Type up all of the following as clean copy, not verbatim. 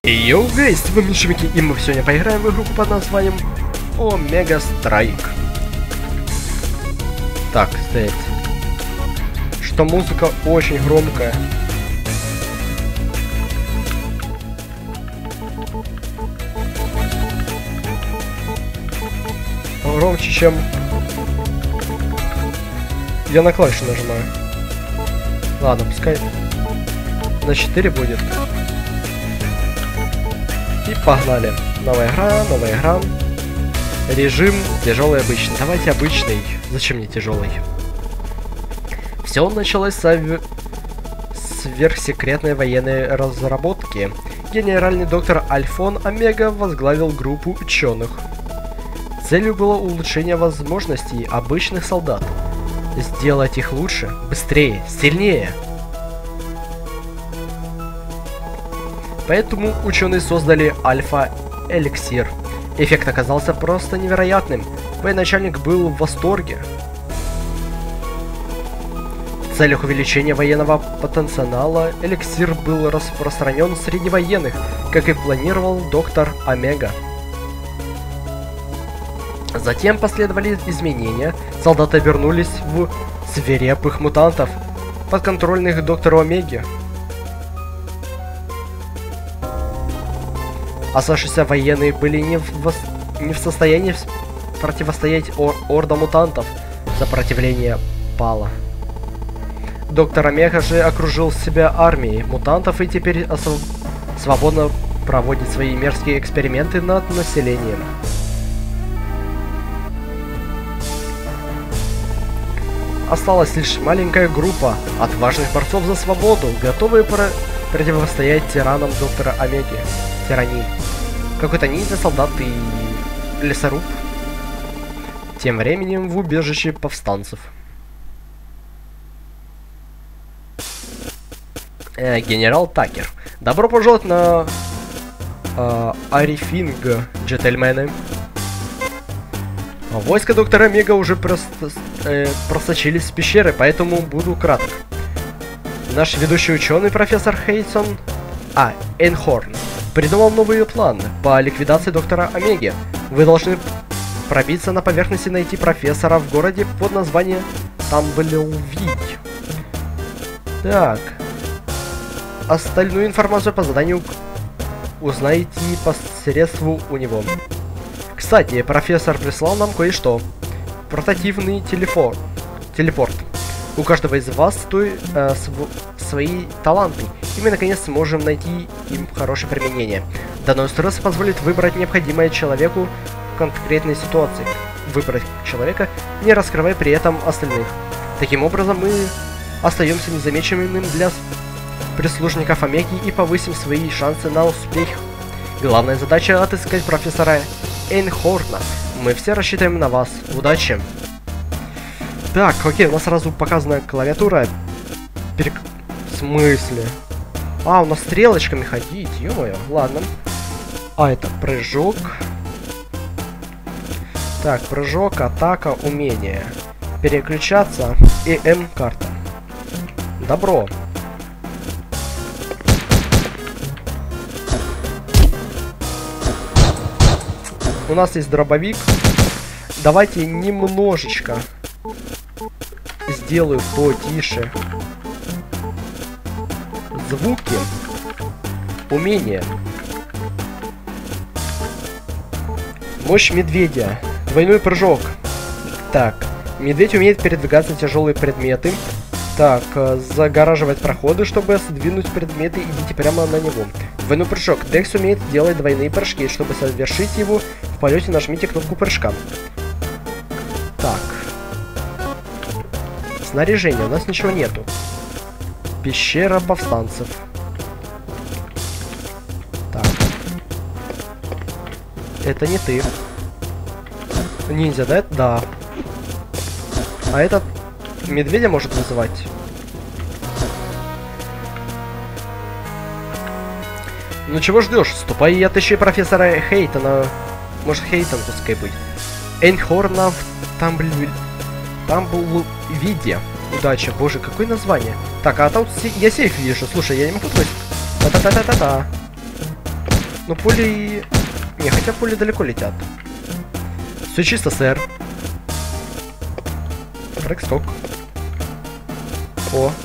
Йоу, гайс, с вами Шмики, и мы сегодня поиграем в игру под названием Омега Страйк. Так, стоять. Что музыка очень громкая. Громче, чем я на клавишу нажимаю. Ладно, пускай на 4 будет. И погнали. Новая игра. Режим тяжелый обычный. Давайте обычный. Зачем мне тяжелый? Все началось с сверхсекретной военной разработки. Генеральный доктор Альфон Омега возглавил группу ученых. Целью было улучшение возможностей обычных солдат. Сделать их лучше, быстрее, сильнее. Поэтому ученые создали Альфа-эликсир. Эффект оказался просто невероятным. Военачальник был в восторге. В целях увеличения военного потенциала эликсир был распространен среди военных, как и планировал доктор Омега. Затем последовали изменения. Солдаты обернулись в свирепых мутантов, подконтрольных доктору Омеге. Оставшиеся военные были не в состоянии противостоять ордам мутантов. Сопротивление пало. Доктор Омега же окружил себя армией мутантов и теперь свободно проводит свои мерзкие эксперименты над населением. Осталась лишь маленькая группа отважных борцов за свободу, готовые противостоять тиранам доктора Омеги. Тирании. Какой-то ниндзя, солдат и лесоруб. Тем временем в убежище повстанцев. Генерал Такер. Добро пожаловать на Арифинг, джентльмены. Войска доктора Омега уже просочились в пещеры, поэтому буду краток. Наш ведущий ученый, профессор Эйнхорн, придумал новый план по ликвидации доктора Омеги. Вы должны пробиться на поверхность и найти профессора в городе под названием Тамблвий. Так. Остальную информацию по заданию узнаете посредством у него. Кстати, профессор прислал нам кое-что. Портативный телепорт. У каждого из вас свои таланты, и мы наконец сможем найти им хорошее применение. Данное устройство позволит выбрать необходимое человеку в конкретной ситуации. Выбрать человека, не раскрывая при этом остальных. Таким образом, мы остаемся незамеченными для прислужников Омеги и повысим свои шансы на успех. Главная задача — отыскать профессора Эйнхорна. Мы все рассчитываем на вас. Удачи! Так, окей, у нас сразу показана клавиатура. В смысле? А, у нас стрелочками ходить, ё-моё, ладно. А, это прыжок. Так, прыжок, атака, умение. Переключаться и М-карта. Добро. У нас есть дробовик. Давайте немножечко сделаю потише звуки. Умение. Мощь медведя. Двойной прыжок. Так. Медведь умеет передвигаться на тяжелые предметы. Так. Загораживать проходы, чтобы сдвинуть предметы. Идите прямо на него. Двойной прыжок. Декс умеет делать двойные прыжки. Чтобы совершить его в полете, нажмите кнопку прыжка. Так. Снаряжение. У нас ничего нету. Пещера повстанцев. Так. Это не ты. Ниндзя, да? Да. А этот медведя может вызывать. Ну чего ждешь? Ступай и отыщи профессора Хейтона. Может, Хейтон пускай быть. Эйнхорна в Тамблвиде. Удачи. Боже, какое название. Так, а тут я сейф вижу. Слушай, я не могу тут. Та-та-та-та-та-та. Но пули... Не, хотя пули далеко летят. Все чисто, сэр. Фрэгсток. О.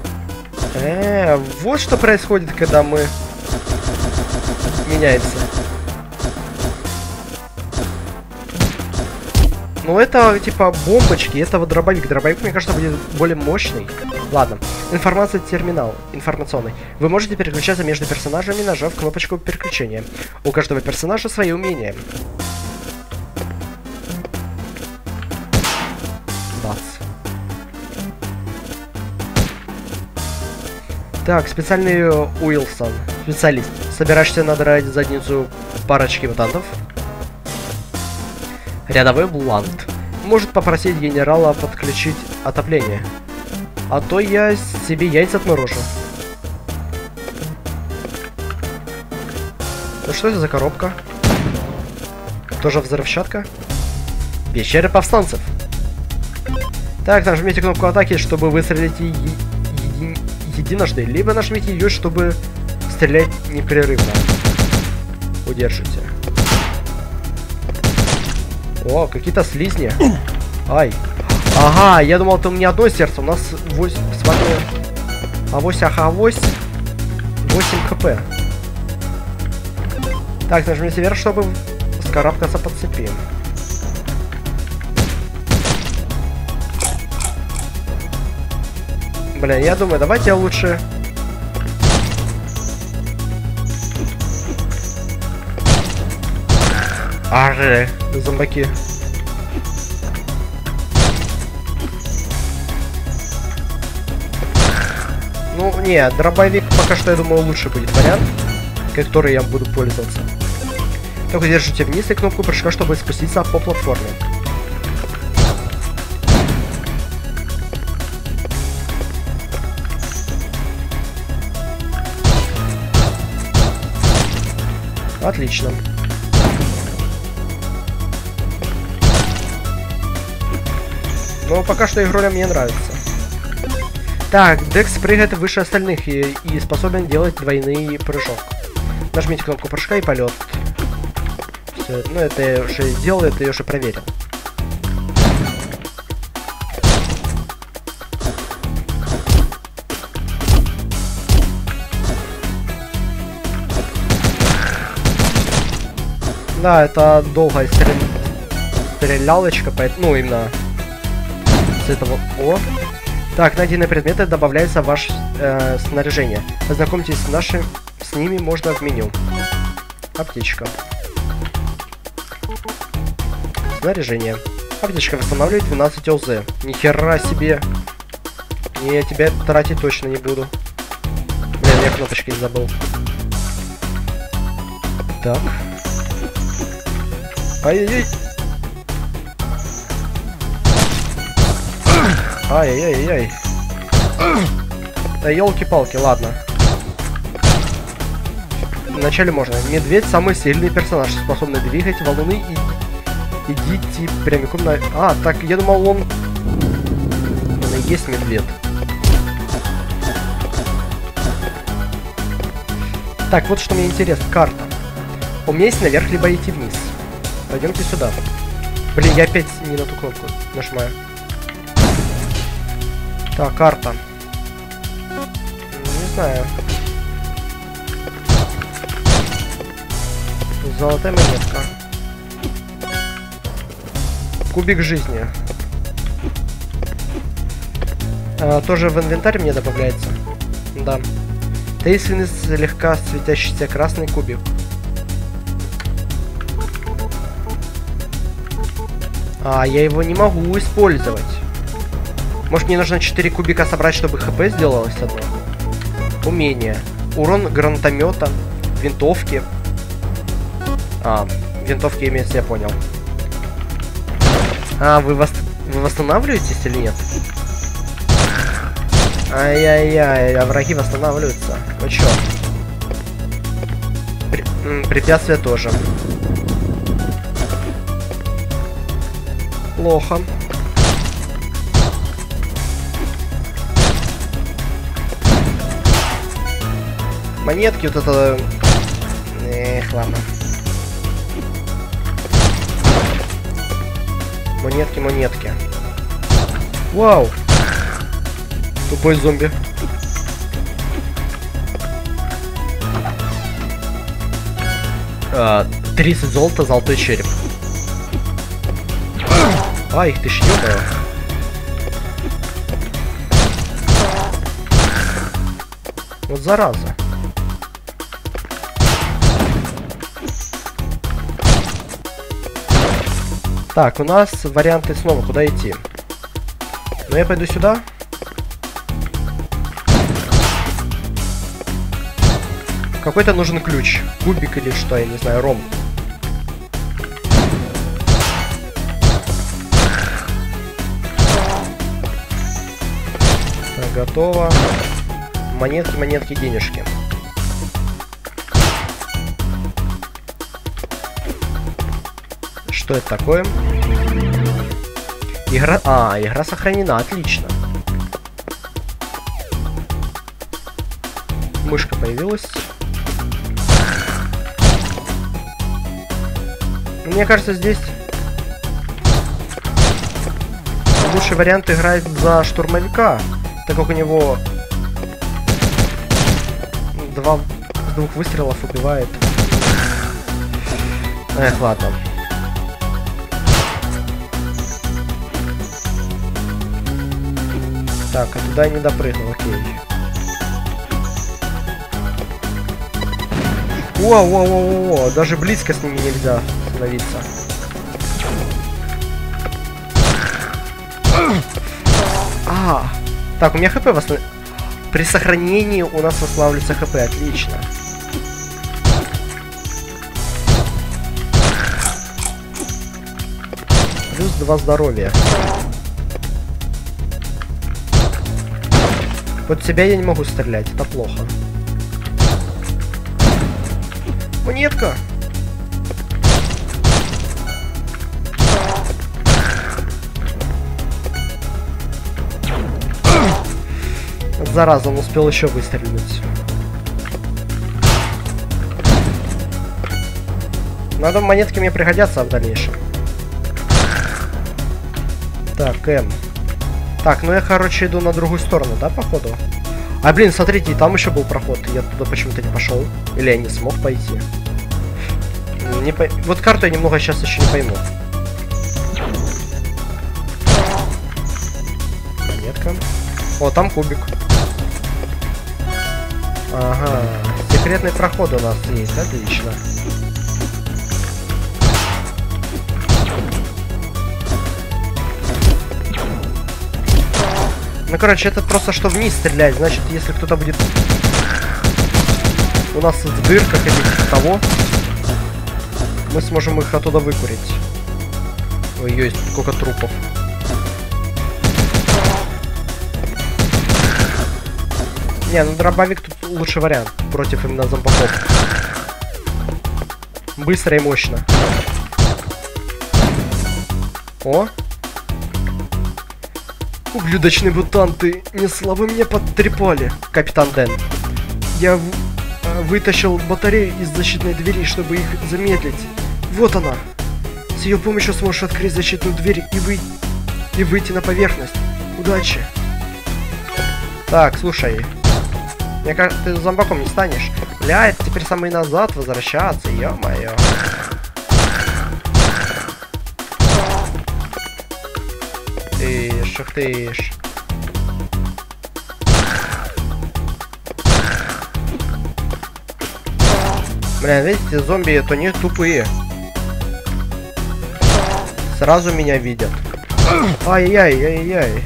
Вот что происходит, когда мы меняемся. Ну это типа бомбочки, это вот дробовик. Дробовик, мне кажется, будет более мощный. Ладно. Информация терминал. Информационный. Вы можете переключаться между персонажами, нажав кнопочку переключения. У каждого персонажа свои умения. Бац. Так, специальный Уилсон. Специалист. Собираешься надрать задницу парочки мутантов. Рядовой Блант. Может попросить генерала подключить отопление. А то я себе яйца отморожу. Ну что это за коробка? Тоже взрывчатка? Пещера повстанцев. Так, нажмите кнопку атаки, чтобы выстрелить единожды. Либо нажмите ее, чтобы стрелять непрерывно. Удержите. О, какие-то слизни. Ай. Ага, я думал, это у меня одно сердце. У нас 8 с вами... Авось, ага, авось. 8 хп. Так, нажмите вверх, чтобы скарабкаться по цепи. Блин, я думаю, давайте я лучше... Арре, зомбаки. Ну, не, дробовик пока что, я думаю, лучше будет вариант, который я буду пользоваться. Только держите вниз и кнопку прыжка, чтобы спуститься по платформе. Отлично. Но пока что игруля мне нравится. Так, Декс прыгает выше остальных и способен делать двойный прыжок. Нажмите кнопку прыжка и полет. Все, ну это я уже сделал, это я уже проверил. Да, это долгая стрелялочка, поэтому, ну именно с этого. О. Так, найденные предметы добавляются в ваше снаряжение. Ознакомьтесь с ними можно в меню. Аптечка. Снаряжение. Аптечка восстанавливает 12 ОЗ. Нихера себе. Я тебя тратить точно не буду. Блин, я кнопочки забыл. Так. Ай-яй-яй. Ай-яй-яй-яй. Да елки-палки, ладно. Вначале можно. Медведь самый сильный персонаж, способный двигать валуны и идти прямиком на... А, так, я думал, он и есть медведь. Так, вот что мне интересно. Карта. У меня есть наверх, либо идти вниз. Пойдемте сюда. Блин, я опять не на ту кнопку нажимаю. Так, карта. Не знаю. Золотая монетка. Кубик жизни. Тоже в инвентарь мне добавляется. Да. Таинственный слегка светящийся красный кубик. А, я его не могу использовать. Может, мне нужно 4 кубика собрать, чтобы хп сделалось одно? Умение. Урон гранатомета. Винтовки. А, винтовки имеется, я понял. А, вы восстанавливаетесь или нет? Ай-яй-яй, а враги восстанавливаются. Ну чё? Препятствия тоже. Плохо. Монетки, вот это... Эх, ладно. Монетки, монетки. Вау! Тупой зомби. А, 30 золота, золотой череп. А, их ты ж ёбаю. Вот зараза. Так, у нас варианты снова, куда идти. Ну, я пойду сюда. Какой-то нужен ключ. Кубик или что, я не знаю, ром. Так, готово. Монетки, монетки, денежки. Что это такое? Игра... А, игра сохранена, отлично. Мышка появилась. Мне кажется, здесь лучший вариант играть за штурмовика, так как у него с двух выстрелов убивает. Эх, ладно. Так, а туда я не допрыгнул, окей. Воу-воу-воу-воу, даже близко с ними нельзя становиться. А, так, у меня хп при сохранении у нас восстанавливается хп, отлично. Плюс 2 здоровья. Под себя я не могу стрелять, это плохо. Монетка! Зараза, он успел еще выстрелить. Надо, монетки мне пригодятся в дальнейшем. Так, М. Так, ну я, короче, иду на другую сторону, да, походу? А, блин, смотрите, там еще был проход. Я туда почему-то не пошел. Или я не смог пойти. Вот карту я немного сейчас еще не пойму. Монетка. О, там кубик. Ага. Секретный проход у нас есть, отлично. Ну, короче, это просто что вниз стрелять. Значит, если кто-то будет у нас в дырках или того, мы сможем их оттуда выкурить. Ой, есть сколько трупов. Не, ну дробовик тут лучший вариант против именно зомбаков. Быстро и мощно. О! Ублюдочные мутанты, не слабо меня подтрепали, капитан Дэн. Я вытащил батарею из защитной двери, чтобы их замедлить. Вот она. С ее помощью сможешь открыть защитную дверь и выйти на поверхность. Удачи. Так, слушай. Мне кажется, ты зомбаком не станешь. Бля, это теперь самый назад возвращаться, ё-моё. Тыш, тыш. Бля, видите, зомби это не тупые. Сразу меня видят. Ай-яй, ай-яй.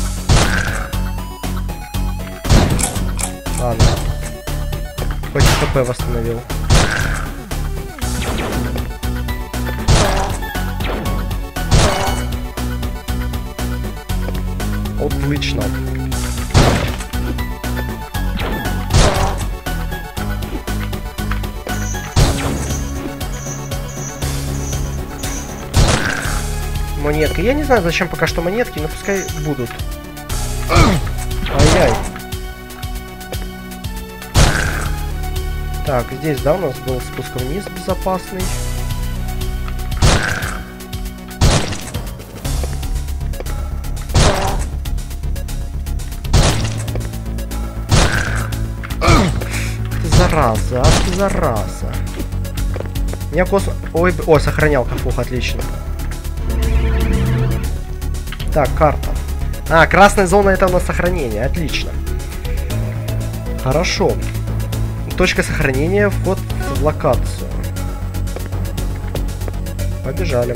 Ладно. Хоть хп восстановил. Отлично. Монетка. Я не знаю, зачем пока что монетки, но пускай будут. Ай-яй. Так, здесь, да, у нас был спуск вниз безопасный. Зараза, зараза. Меня Ой, о, сохранялка, фух, отлично. Так, карта. А, красная зона — это у нас сохранение, отлично. Хорошо. Точка сохранения, вход в локацию. Побежали.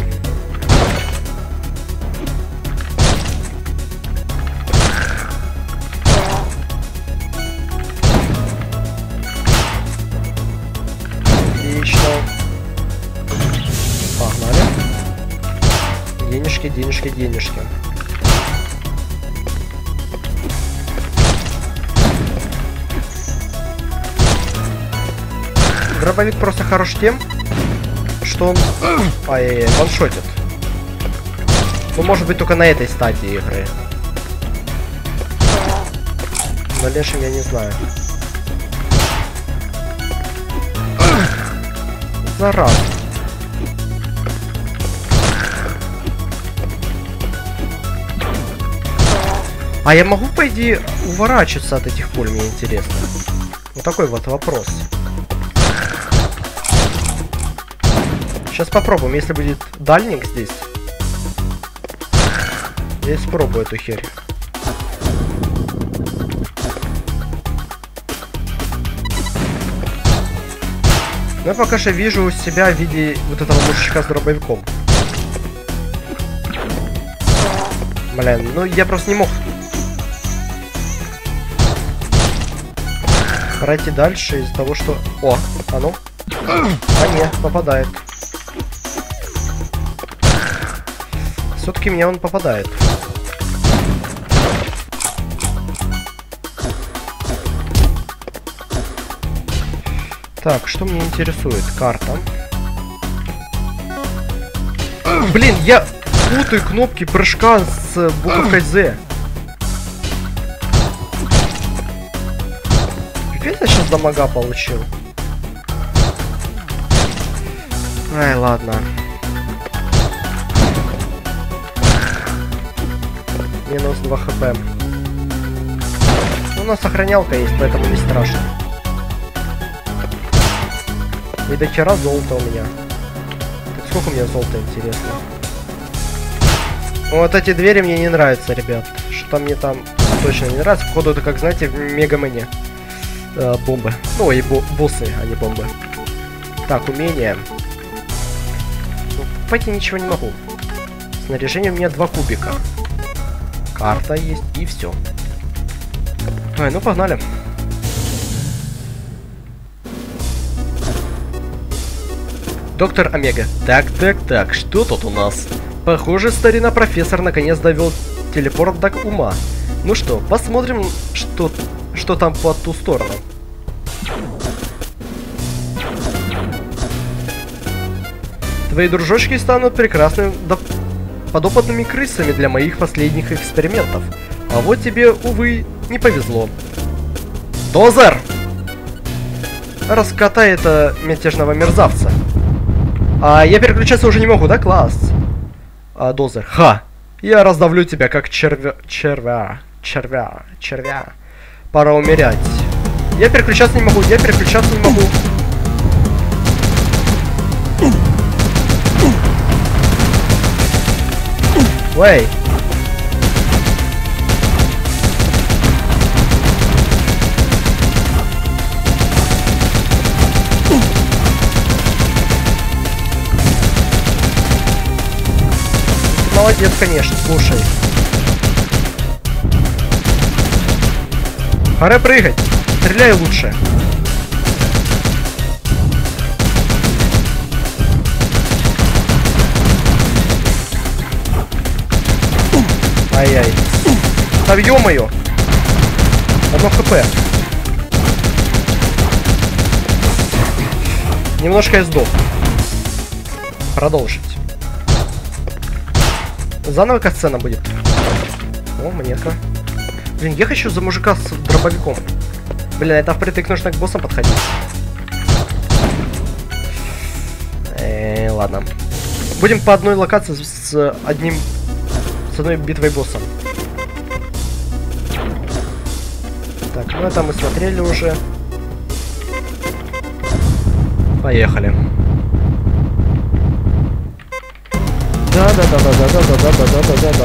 Отлично. Погнали. Денежки, денежки, денежки. Дробовик просто хорош тем, что он ваншотит. Ну, может быть, только на этой стадии игры. На лешем я не знаю. Зараза. А я могу, по идее, уворачиваться от этих пуль, мне интересно. Вот такой вот вопрос. Сейчас попробуем, если будет дальник здесь. Я испробую эту херь. Но я пока что вижу себя в виде вот этого мужичка с дробовиком. Блин, ну я просто не мог пройти дальше из-за того, что... О, а ну. А нет, попадает. Все-таки меня он попадает. Так, что меня интересует? Карта. Блин, я путаю кнопки прыжка с буковкой Z. Пипец, я сейчас дамага получил. Ай, ладно. Минус 2 хп. У нас сохранялка есть, поэтому не страшно. И до хера золота у меня. Так сколько у меня золота, интересно? Вот эти двери мне не нравятся, ребят. Что мне там точно не нравится. Походу это, как знаете, в Мегамене. Бомбы. Ну и боссы, а не бомбы. Так, умение. Ну, пойти ничего не могу. Снаряжение у меня 2 кубика. Карта есть и все. Ой, ну погнали. Доктор Омега. Так, что тут у нас? Похоже, старина профессор наконец довел телепорт до ума. Ну что, посмотрим, что там по ту сторону. Твои дружочки станут прекрасными подопытными крысами для моих последних экспериментов. А вот тебе, увы, не повезло. Дозер! Раскатай это мятежного мерзавца. А я переключаться уже не могу, да? Класс. Дозер. Ха! Я раздавлю тебя, как червя. Пора умерять. Я переключаться не могу, Ой. Молодец, конечно, слушай. Пора прыгать. Стреляй лучше. Ай-яй. Да ё-моё. 1 хп. Немножко я сдох. Продолжить. Заново катсцена будет. О, монетка. Блин, я хочу за мужика с дробовиком. Блин, это впритык нужно к боссам подходить. Ладно. Будем по одной локации с одной битвой боссом. Так, ну это мы смотрели уже. Поехали. Да.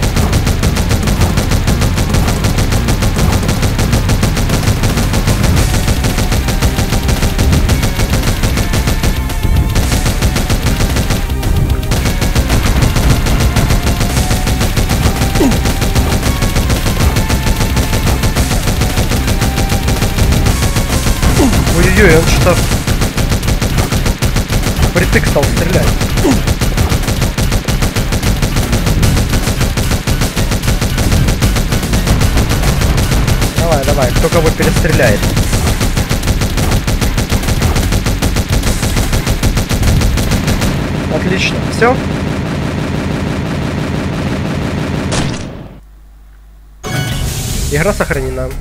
Ой-ой-ой, он что-то притык стал стрелять. Давай, кто кого перестреляет. Отлично, все. Игра сохранена.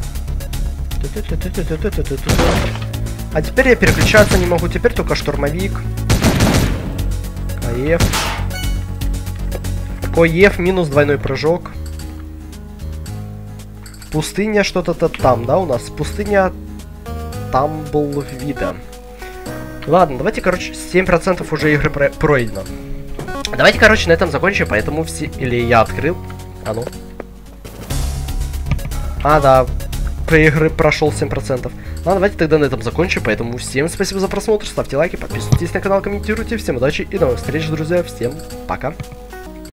А теперь я переключаться не могу, теперь только штурмовик. КФ минус двойной прыжок. Пустыня что-то там, да, у нас? Пустыня Тамблвида. Ладно, давайте, короче, 7% уже игры пройдено. Давайте, короче, на этом закончим, поэтому все... Или я открыл. А ну. А, да. Игры прошел 7%. Ладно, давайте тогда на этом закончим, поэтому всем спасибо за просмотр, ставьте лайки, подписывайтесь на канал, комментируйте, всем удачи и до новых встреч, друзья, всем пока.